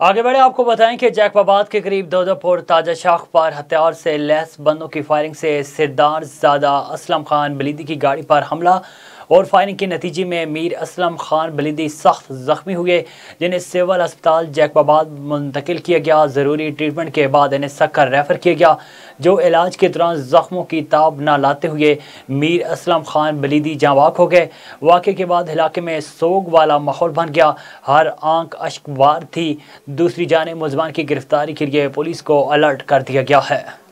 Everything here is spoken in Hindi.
आगे बढ़े आपको बताएं कि जैकबाबाद के करीब दौदापुर ताजा शाख पर हथियार से लैस बंदों की फायरिंग से सिरदार ज़ादा असलम खान बलीदी की गाड़ी पर हमला और फायरिंग के नतीजे में मीर असलम खान बलीदी सख्त जख्मी हुए, जिन्हें सिविल अस्पताल जैकबाबाद मुंतकिल किया गया। ज़रूरी ट्रीटमेंट के बाद इन्हें सक्कर रेफर किया गया, जो इलाज के दौरान जख्मों की ताब न लाते हुए मीर असलम खान बलीदी जाँबाक हो गए। वाक़े के बाद इलाके में सोग वाला माहौल बन गया, हर आंख अश्कबार थी। दूसरी जानिब मुलज़मान की गिरफ्तारी के लिए पुलिस को अलर्ट कर दिया गया है।